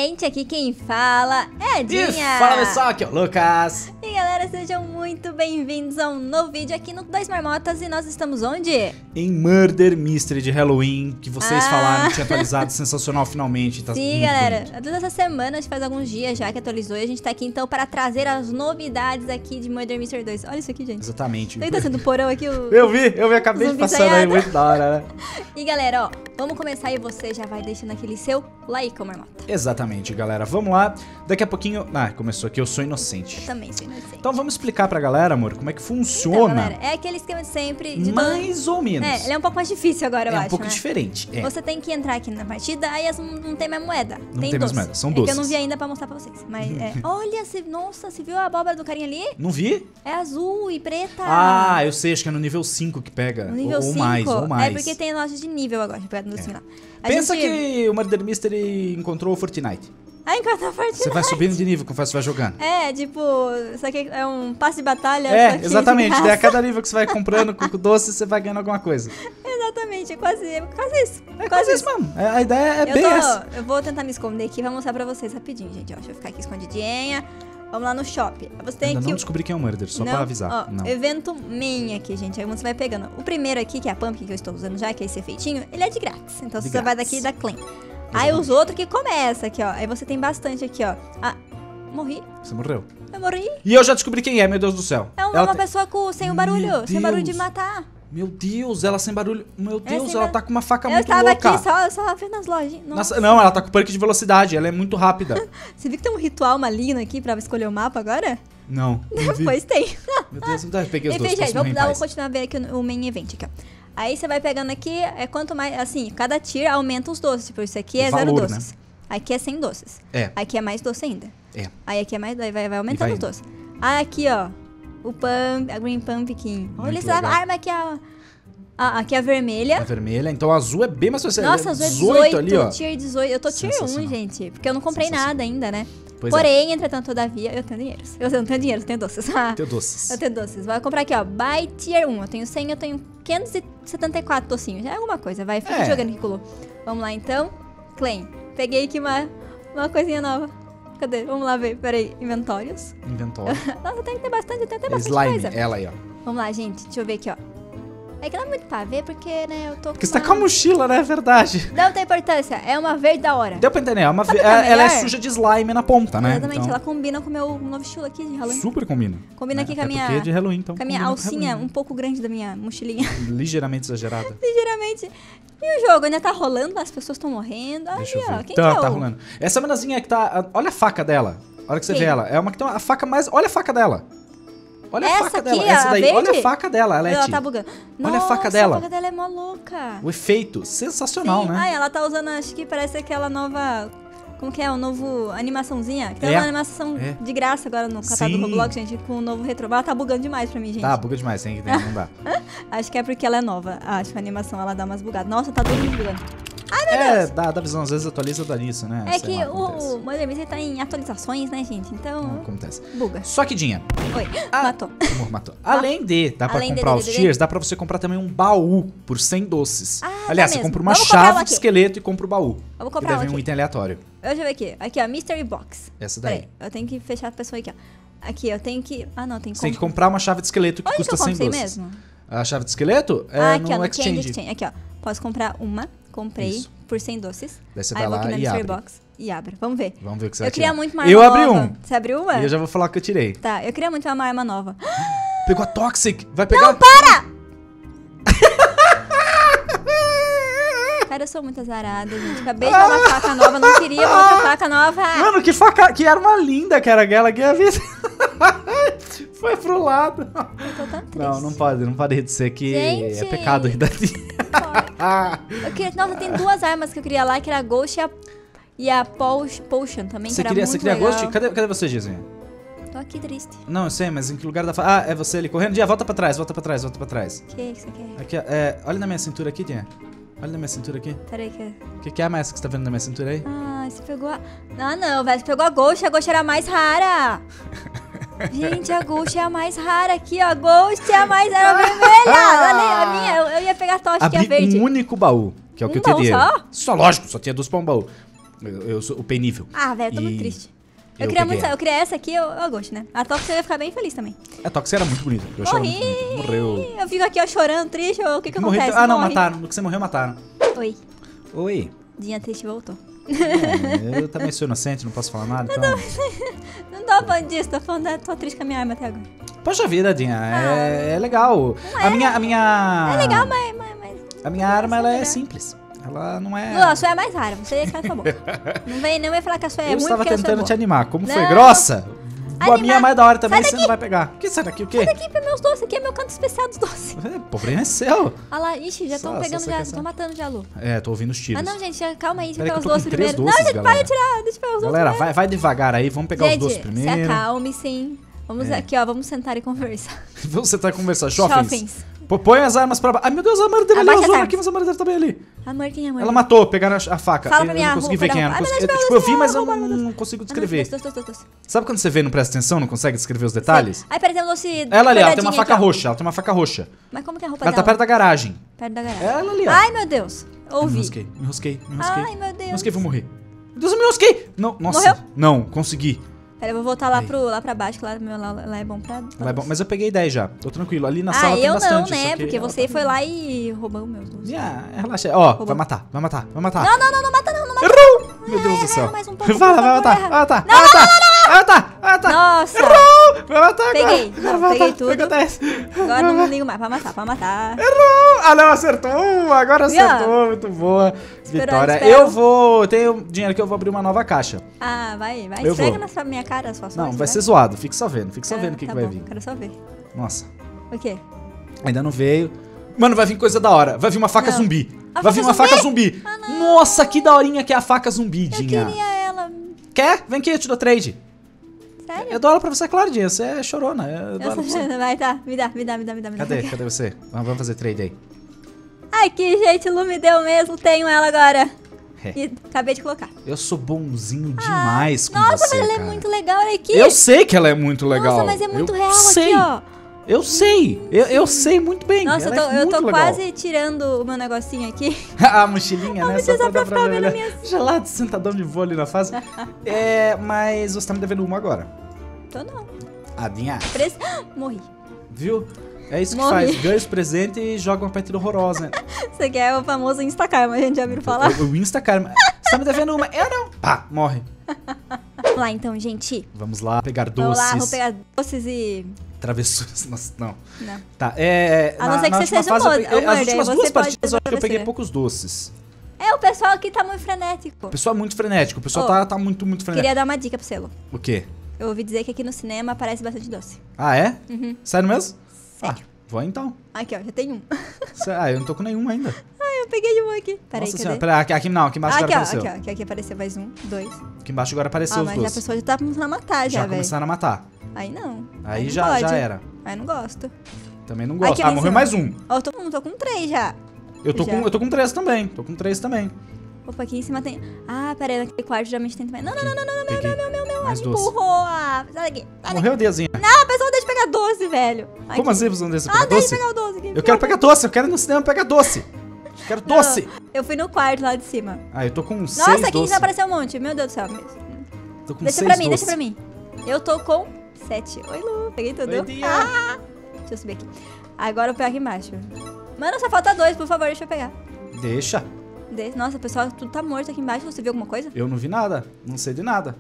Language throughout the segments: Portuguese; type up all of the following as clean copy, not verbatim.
gente, aqui quem fala é a Dinha. E fala pessoal, aqui é o Lucas. E galera, sejam muito bem-vindos a um novo vídeo aqui no Dois Marmotas. E nós estamos onde? Em Murder Mystery de Halloween, que vocês falaram que tinha atualizado, sensacional finalmente. Tá Sim, galera, toda essa semana, faz alguns dias já que atualizou. E a gente tá aqui então para trazer as novidades aqui de Murder Mystery 2. Olha isso aqui, gente. Exatamente. Tá sendo porão aqui o... Eu vi, acabei de passando aí, muito da hora, né? E galera, ó, vamos começar e você já vai deixando aquele seu like, ô marmota. Exatamente, galera. Vamos lá. Daqui a pouquinho... Ah, começou aqui, eu sou inocente. Eu também sou inocente. Então vamos explicar pra galera, amor, como é que funciona. Então, galera, é aquele esquema de sempre. De mais ou menos. É, ele é um pouco mais difícil agora, eu acho, um pouco né? diferente. É. Você tem que entrar aqui na partida, aí não tem mais moeda. Não tem mais moeda, são É doces. que eu não vi ainda pra mostrar pra vocês. Mas olha, nossa, você viu a abóbora do carinha ali? Não vi? É azul e preta. Ah, eu sei, acho que é no nível 5 que pega. No nível 5? Ou mais. É porque tem loja de nível agora, pega no lá. Pensa que o Murder Mystery encontrou o Fortnite. Ah, encontrou a Fortnite. Você vai subindo de nível conforme você vai jogando. É, tipo, isso aqui é um passe de batalha. É, exatamente. Daí a cada nível que você vai comprando com doce, você vai ganhando alguma coisa. Exatamente, é quase isso. É quase isso, mano. A ideia é bem essa. Eu vou tentar me esconder aqui e vou mostrar pra vocês rapidinho, gente. Ó, deixa eu ficar aqui escondidinha. Vamos lá no shopping. Você tem Ainda aqui não descobri quem é o Murder, só pra avisar. Ó, não. Evento main aqui, gente. Aí você vai pegando. O primeiro aqui, que é a Pumpkin, que eu estou usando já, que é esse efeitinho, ele é de grátis. Então você vai daqui e dá claim. Aí os outros que começa aqui, ó. Aí você tem bastante aqui, ó. Ah, morri. Você morreu. Eu morri. E eu já descobri quem é, meu Deus do céu. É uma pessoa sem o barulho. Sem barulho de Deus. matar. Meu Deus, ela sem barulho. Meu Deus, sem ela tá com uma faca Eu muito tava louca. aqui só vendo as lojas. Nossa. Não, ela tá com perk de velocidade, ela é muito rápida. Você viu que tem um ritual maligno aqui pra escolher o mapa agora? Não vi. Pois tem. Meu Deus, não dá, peguei os Enfim, dois. gente, vamos continuar a ver aqui o main event aqui, ó. Aí você vai pegando aqui, quanto mais, assim, cada tier aumenta os doces. Tipo, isso aqui é valor, 0 doces. Né? Aqui é 100 doces. É. Aqui é mais doce ainda. É. Aí aqui é mais, vai aumentando os doces. Aí aqui, ó, a Green Pumpkin. Olha essa arma aqui, ó. Aqui é a vermelha. A vermelha, então a azul é bem mais fácil. Nossa, azul é 18 ali, ó. Tier 18. Eu tô tier 1, gente, porque eu não comprei nada ainda, né? Pois Porém, entretanto, todavia, eu tenho dinheiro. Eu não tenho dinheiro, eu tenho doces. Tenho doces. Eu tenho doces. Vai comprar aqui, ó, Buy Tier 1. Eu tenho 100, eu tenho 574 docinhos. Já é alguma coisa, vai. Fica jogando que colou. Vamos lá, então. Claim. Peguei aqui uma coisinha nova. Cadê? Vamos lá ver. Peraí. Inventórios. Inventório. Nossa, tem que ter bastante, tem que ter bastante Slime, coisa. ela aí, ó. Vamos lá, gente. Deixa eu ver aqui, ó. É que não é muito pra ver, porque, né, eu tô Porque você tá com a mochila, né? É verdade. Não tem importância. É uma verde da hora. Deu pra entender. Ela melhor? é suja de slime na ponta, né? Exatamente. Então, Ela combina com o meu novo estilo aqui de Halloween. super combina. Combina aqui com a Até minha... porque é de Halloween, então com a minha combina alcinha Halloween. um pouco grande da minha mochilinha. Ligeiramente exagerada. Ligeiramente. E o jogo ainda tá rolando, as pessoas estão morrendo. Deixa eu Aí, ó, ver. quem Tá, que é tá o... rolando. Essa menazinha que tá... Olha a faca dela. Olha que você Quem? vê ela. É uma que tem a faca mais... Olha a faca dela. Olha Essa a faca aqui, dela. a Essa daí. verde? Olha a faca dela, Alete. Ela tá bugando. Olha a Nossa, faca dela. A faca dela é mó louca. O efeito. Sensacional, Sim. né? Ah, ela tá usando, acho que parece aquela nova... Como que é? O novo animaçãozinha. Que tem uma animação de graça agora no catálogo do Roblox, gente, com o novo retro. Ela tá bugando demais pra mim, gente. Tá, buga demais. Tem que não dá. Acho que é porque ela é nova. Acho que a animação ela dá umas bugadas. Nossa, tá todo mundo bugando. Ai, meu Deus. Dá visão. Às vezes atualiza, dá nisso, né? É Sei que lá, o acontece. Murder Mystery tá em atualizações, né, gente? Então, Acontece. buga. Só que, Dinha, Oi, matou. amor, matou. Além de, dá pra Além de, comprar os tiers, dá pra você comprar também um baú por 100 doces. Ah, Aliás, dá você mesmo. compra uma Vamos comprar chave um de aqui. esqueleto e compra o baú. Eu vou Que comprar deve um vir um aqui. item aleatório. Deixa eu ver aqui. Aqui, ó, Mystery Box. Essa daí. Peraí, eu tenho que fechar a pessoa aqui, ó. Aqui, eu tenho que... Ah, não, tem que Você tem que comprar uma chave de esqueleto que Onde custa que eu 100 comprei doces. mesmo? A chave de esqueleto é Ah, aqui, ó, no no Change Exchange. Exchange. Aqui, ó. Posso comprar uma. Comprei Isso. por 100 doces. Daí você Aí vai eu vou lá aqui na e Mystery abre. Box e abro. Vamos ver. Vamos ver o que você vai Eu queria tirar. muito uma arma Eu nova. abri um. Você abriu uma? E eu já vou falar o que eu tirei. Tá, eu queria muito uma arma nova. Pegou a Toxic. Vai pegar... Não, para! Cara, eu sou muito azarada, gente. Acabei de dar uma faca nova, não queria uma outra faca nova. Mano, que faca... Que arma linda que era aquela que a vida... Foi pro lado. Eu tô tão triste. Não pode dizer que Gente. é pecado ainda. Eu queria... Nossa, tem duas armas que eu queria lá, que era a Ghost e a Potion também, Você que era queria, muito você queria legal. Ghost? Cadê você, Gizinha? Tô aqui triste. Não, eu sei, mas em que lugar da Ah, é você ali correndo? Dia, volta pra trás, volta pra trás, volta pra trás. O que você quer? Aqui, ó, olha na minha cintura aqui, Dia. Olha na minha cintura aqui. Peraí que... O que é a mais que você tá vendo na minha cintura aí? Ah, você pegou a... Ah, não, velho. Você pegou a Ghost era a mais rara. Gente, a Ghost é a mais rara aqui, ó. A Ghost é a mais rara vermelha. A minha, eu ia pegar a tocha, que é Abri verde. um único baú, que é o que Um eu teria. baú só? Só, lógico, só tinha 2 pra um baú. Eu sou o penível. Ah, velho, eu tô muito triste. Eu queria essa aqui, eu gosto, né? A Tox ia ficar bem feliz também. A Tox era muito bonita. Eu achava muito bonita. Morreu. Eu fico aqui, ó, chorando, triste. O que acontece? Ah, não, mataram. No que você morreu, mataram. Oi. Oi. Dinha triste voltou. Eu também sou inocente, não posso falar nada, então... Não tô falando disso, tô triste com a minha arma até agora. Poxa vida, Dinha, é legal. A minha... É legal, mas... A minha arma, ela é simples. Ela não é... Não, a sua é mais rara, você ia ficar bom. Não vem falar que a sua é ruim, Eu estava porque a sua é tentando boa. te animar. Como foi grossa? A minha é mais da hora também, você não vai pegar. O que sai daqui? O quê? Sai daqui pra meus doces, aqui é meu canto especial dos doces. Problema é seu. Olha lá, ixi, já estão pegando, já estão matando já, Lu. É, tô ouvindo os tiros. Ah, não, gente, calma aí, deixa eu Pera pegar que os eu tô doces com 3 primeiro. doces, Não, gente, para de tirar, deixa eu pegar os doces Galera, primeiro. vai devagar aí, vamos pegar os doces Gente, primeiro. se acalme, sim. Vamos aqui, ó, vamos sentar e conversar. Vamos sentar e conversar. Shoppings. Põe as armas pra baixo. Ai, meu Deus, a Murder ali, Abaixa as aqui, mas a Murder tá bem ali. Amor, quem é amor? Ela matou, pegaram a faca. Fala pra Eu mim, não consegui ver quem era. Tipo, eu vi, mas eu não consigo descrever. Sabe quando você vê e não presta atenção, não consegue descrever os detalhes? Ai, peraí, tem um doce... Ela ali, ela tem uma faca roxa, ela tem uma faca roxa. Mas como que é a roupa Ela dela? tá perto da garagem. Perto da garagem. Ela ali, ó. Ai, meu Deus. Ouvi. Me enrosquei. Ai, meu Deus. Me enrosquei, vou morrer. Meu Deus, eu me enrosquei. Não, nossa. Morreu? Não, consegui. Pera, eu vou voltar lá pra baixo, que lá é bom pra... Lá é bom, mas eu peguei 10 já. Tô tranquilo. Ali na sala tem eu bastante. não, né? só que Porque ela você tá- foi lá e roubou meus doces. Relaxa. Ó, Roubou. vai matar. Não mata não, não mata. Errou! Meu Deus do céu. Mais um pouco, Vai lá, vai por favor, matar. erra. Vai matar. Nossa. Vai matar agora. Peguei. Agora Não, vai peguei matar. tudo. Pegou 10. Agora não ligo mais. Pra matar. Errou! Ah, não, acertou uma. Agora Viu? acertou. Muito boa. Vitória. espero. Eu vou... Tenho dinheiro que eu vou abrir uma nova caixa. Ah, vai. Eu Esfrega vou. na minha cara a sua sorte. Não, vai ser zoado. Fique só vendo. Fique só vendo o que Tá vai bom, vir. Quero só ver. Nossa. O quê? Ainda não veio. Mano, vai vir coisa da hora. Vai vir uma faca Não. zumbi. A Vai vir faca uma faca zumbi? zumbi. Ah, não. Nossa, que daorinha que é a faca zumbi, Eu Dinha. queria ela. Quer? Vem aqui, eu te dou trade. Sério? Eu dou ela pra você, claro, Dinha. Você é chorona. Eu dou ela pra você. Vai, tá. Me dá. Cadê você? Vamos fazer trade aí. Ai, que gente, Lu me deu mesmo. Tenho ela agora. É. E acabei de colocar. Eu sou bonzinho demais com Nossa, você, mas ela cara. é muito legal. Olha aqui. Eu sei que ela é muito legal. Nossa, mas é muito Eu real sei. aqui, ó. Eu sei. Eu sei muito bem. Nossa, ela eu é tô muito legal. quase tirando o meu negocinho aqui. A mochilinha, né? mochila Só pra pra ficar ver vendo olhar. minhas- Gelado, sentadão de voo ali na fase. Mas você tá me devendo uma agora. Tô não. Adinha, Morri. viu? É isso que Morri. faz. Ganha os presentes e joga uma partida horrorosa. Você quer o famoso Instacarma, a gente já viu falar? O Instacarma. Você tá me devendo uma. Eu não. Pá, morre. Vamos lá então, gente. Vamos lá pegar Vamos doces. lá, vou pegar doces e... Travessuras. Nossa, não. Não. Tá, A não ser que na você última seja fase, um as murder, últimas você duas pode partidas ter eu acho que eu peguei travessura. poucos doces. O pessoal aqui tá muito frenético. O pessoal é muito frenético. O pessoal Ô, tá muito frenético. Queria dar uma dica pro selo. O quê? Eu ouvi dizer que aqui no cinema aparece bastante doce. Ah, é? Uhum. Sério mesmo? Sério. Ah, vou então. Aqui, ó, já tem um. Eu não tô com nenhum ainda. Eu peguei um aqui. Peraí, Nossa cadê? senhora, pera, aqui não, aqui embaixo Aqui, agora ó, apareceu. aqui apareceu mais um, 2. Aqui embaixo agora apareceu os Mas já a doces. pessoa já tá começando a matar já, velho. Começaram a matar. Aí não. Aí não já pode. era. Aí não gosto. Também não gosto. Aqui, ó, em Morreu cima. mais um. Ó, eu tô com 3 já. Eu tô Já. com 3 também. Tô com 3 também. Opa, aqui em cima tem... Ah, peraí, naquele quarto geralmente tem também. Não, Peguei. meu. Mais Me doce. empurrou. Ah, sai daqui. Morreu, Diazinha. Não, a pessoa deixa eu pegar doce, velho. Aqui. Como assim você não deixa eu Ah, pegar deixa doce? eu pegar o doce aqui. Eu quero pegar doce, eu quero ir no cinema pegar doce. Quero Não, doce. Eu fui no quarto lá de cima. Ah, eu tô com 6 Nossa, aqui em doces. cima apareceu um monte. Meu Deus do céu. Tô com Deixa 6 pra mim, doces. deixa pra mim. Eu tô com 7. Oi, Lu. Peguei tudo. Oi, Dia. Deixa eu subir aqui. Agora eu pego aqui embaixo. Mano, só falta 2, por favor, deixa eu pegar. Deixa. Nossa, pessoal, tudo tá morto aqui embaixo. Você viu alguma coisa? Eu não vi nada. Não sei de nada.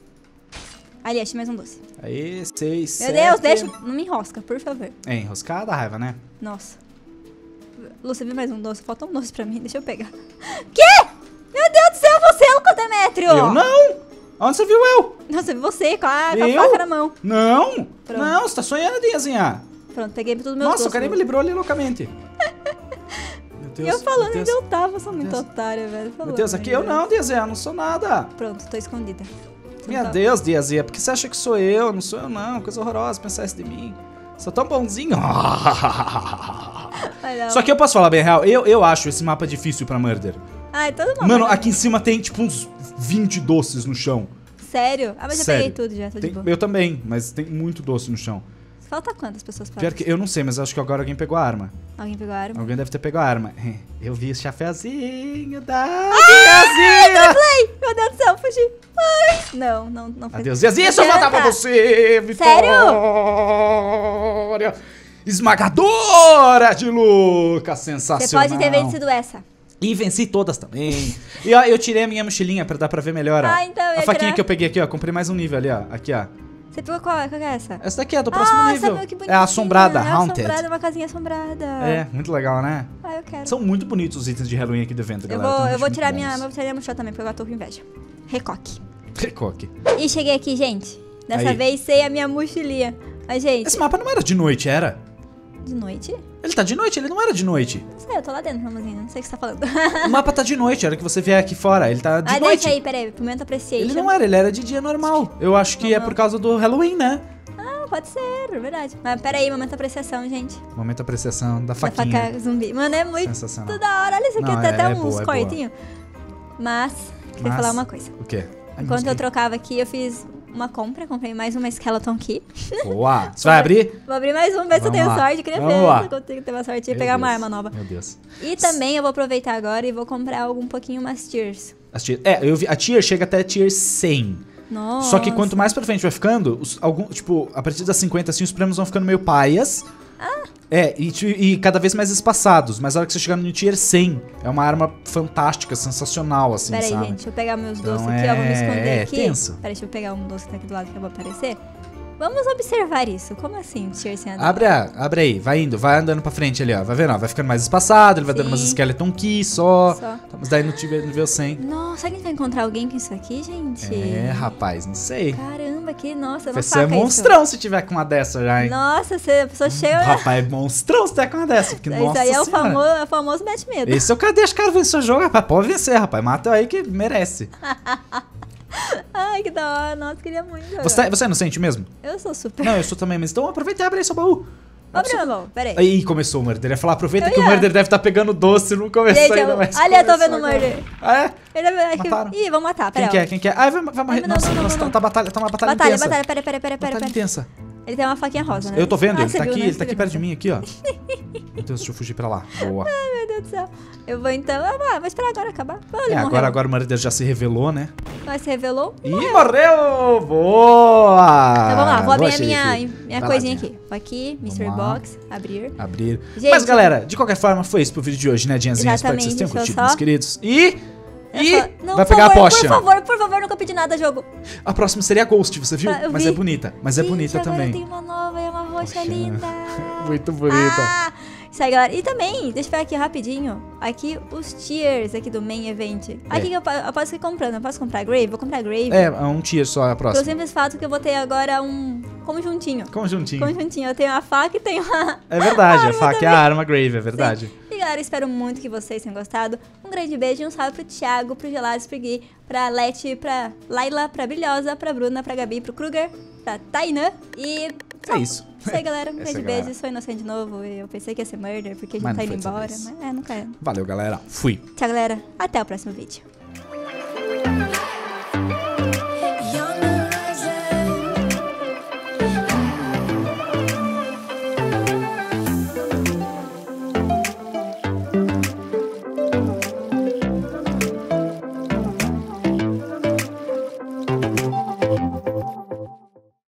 Ali, achei mais um doce. Aí, 6, Meu Deus, deixa. Não me enrosca, por favor. É, enroscada, raiva, né? Nossa. Lu, você viu mais um doce? Falta um doce pra mim, deixa eu pegar. Quê? Meu Deus do céu, você é o Demétrio! Eu não! Onde você viu eu? Não, você viu você com a Eu? faca na mão. Não! Pronto. Não, você tá sonhando, Diazinha. Pronto, peguei tudo meu Nossa, doce. o cara me livrou ali loucamente. Meu Deus, E eu falando meu onde Deus. eu tava, eu sou muito Deus. otária, velho. Meu Deus, aqui eu não, Diazinha, eu não sou nada. Pronto, tô escondida. Você Meu não tá- Deus, Diazinha, por que você acha que sou eu? Não sou eu, não. Coisa horrorosa pensar isso de mim. Sou tão bonzinho. Ai, não. Só que eu posso falar bem real, eu acho esse mapa difícil pra Murder. Ai, todo mundo. Mano, aqui em cima tem tipo uns 20 doces no chão. Sério? Ah, mas eu Sério. peguei tudo já, tô de boa. Eu também, mas tem muito doce no chão. Falta quantas pessoas pra Pior que eu não sei, mas eu acho que agora alguém pegou a arma. Alguém pegou a arma? Alguém deve ter pegado a arma. Eu vi esse chaféuzinho da Diazinha. Play! Meu Deus do céu, fugi. Ai. Não foi. Adeus, Diazinha, deixa eu voltar pra você, Vitória. Sério? Esmagadora de Lucas, sensacional. Você pode ter vencido essa. E venci todas também. E ó, eu tirei a minha mochilinha pra dar pra ver melhor, ó. Ah, então eu ia a faquinha tirar. que eu peguei aqui, ó. Comprei mais um nível ali, ó. Aqui, ó. Você pegou qual? Qual que é essa? Essa daqui é do próximo nível. Meu, que É a assombrada, é Haunted. assombrada, uma casinha assombrada. É, muito legal, né? Ah, eu quero. São muito bonitos os itens de Halloween aqui do evento, galera. Eu vou tirar minha mochila também, porque eu tô com inveja. Recoque. Recoque. E cheguei aqui, gente. Dessa Aí. vez sem a minha mochilinha. Mas, gente, Esse mapa não era de noite, era? de noite? Ele tá de noite, ele não era de noite. Não sei, eu tô lá dentro, Ramosinha. Não sei o que você tá falando. O mapa tá de noite, a hora que você vier aqui fora, ele tá de noite. Deixa aí, peraí. Pimenta Appreciation. Ele não era, ele era de dia normal. Eu acho que é por causa do Halloween, né? Ah, pode ser, verdade. Mas peraí, momento apreciação, gente. Momento apreciação da Da faquinha. faca zumbi. Mano, é muito Sensacional. da hora. Olha isso aqui, Não, tem até é uns boa, é cortinhos. Mas, queria falar uma coisa. O quê? Enquanto eu trocava aqui, eu fiz uma compra. Comprei mais uma Skeleton Key. Boa! Você vai abrir? Vou abrir mais um, ver se eu Vamos tenho lá. sorte. Queria Vamos ver lá. se eu consigo ter uma sorte e Meu pegar uma Deus. arma nova. Meu Deus. E também eu vou aproveitar agora e vou comprar algo um pouquinho mais tiers. Eu vi, a tier chega até tier 100. Nossa. Só que quanto mais pra frente vai ficando, a partir das 50, assim, os prêmios vão ficando meio paias. E cada vez mais espaçados. Mas a hora que você chegar no tier 100, é uma arma fantástica, sensacional, assim, Pera aí, sabe? gente, deixa eu pegar meus Então doces aqui, ó, vou me esconder é aqui. tenso. Pera aí, deixa eu pegar um doce que tá aqui do lado que eu vou aparecer. Vamos observar isso. Como assim, tier 100? Abre aí, vai andando pra frente ali, ó. Vai vendo, ó, vai ficando mais espaçado, ele vai dando umas Skeleton Key só. Mas daí no nível 100. Nossa, será que a gente vai encontrar alguém com isso aqui, gente? É, rapaz, não sei. Caramba, que nossa, não Você é faca monstrão se tiver com uma dessa já, hein? isso. Nossa, a pessoa chega... Rapaz, é monstrão se tiver com uma dessa. Porque, Isso nossa aí é o senhora. famoso mete medo. Esse é o cara deixa o cara vencer o jogo, rapaz. Pode vencer, rapaz. Mata aí que merece. Ai, que da hora. Nossa, queria muito. Você é inocente mesmo? Eu sou super... Não, eu sou também, mas então aproveita e abre aí seu baú. Abre meu baú, pera aí. Aí começou o Murder. Ele ia falar, aproveita Eu que o ia. Murder deve estar pegando doce, não começou Gente, ainda, mas ali eu tô começou vendo o agora. Murder. Ah, é? Ele vai... Mataram. Ih, vamos matar, pera aí. Quem que é? Ai, vai morrer. Não, Nossa, não, nossa, não. tá uma batalha intensa. Batalha, pera. Batalha intensa. Ele tem uma faquinha rosa, né? Eu tô vendo, ele você tá viu, aqui, né? ele tá Você aqui viu, perto de né? mim, aqui, ó. Meu Deus, deixa eu fugir pra lá. Boa. Meu Deus do céu. Eu vou então... vou esperar agora acabar. Ele morreu. Agora o Murder já se revelou, né? Mas se revelou. Ih, morreu! Boa! Então vamos lá, vou abrir Boa, a minha xerife. Vai coisinha lá, aqui. Vou aqui, Mystery Vamos lá. Box, abrir. Abrir. Gente, Mas galera, de qualquer forma, foi isso pro vídeo de hoje, né, Dianzinha? Espero que vocês tenham Exatamente, curtido, deixa eu meus só- queridos. Não, vai por pegar favor, a potion. Por favor, nunca pedi nada, jogo. A próxima seria a Ghost, você viu? Eu Mas vi. é bonita. Mas é Gente, bonita agora também. tem uma nova, é uma roxa Poxa. linda. Muito bonita. Ah, isso aí, galera. E também, deixa eu ver aqui rapidinho. Aqui, os tiers aqui do Main Event. Aqui que eu posso ir comprando. Eu posso comprar Grave? Vou comprar Grave. É um tier só a Eu próxima. sempre faço que eu vou ter agora um conjuntinho. Conjuntinho. Eu tenho a faca e tenho a... É verdade, a arma faca é a arma Grave, é verdade. Sim. E galera, espero muito que vocês tenham gostado. Um grande beijo e um salve pro Thiago, pro Gelados, pro Gui, pra Leti, pra Laila, pra Brilhosa, pra Bruna, pra Gabi, pro Kruger, pra Tainã e... É isso. Isso aí, galera. Um É isso grande aí, galera. beijo. Sou inocente de novo. Eu pensei que ia ser murder, porque a gente Mas tá não indo foi dessa embora. vez. Mas nunca é. Valeu, galera. Fui. Tchau, galera. Até o próximo vídeo.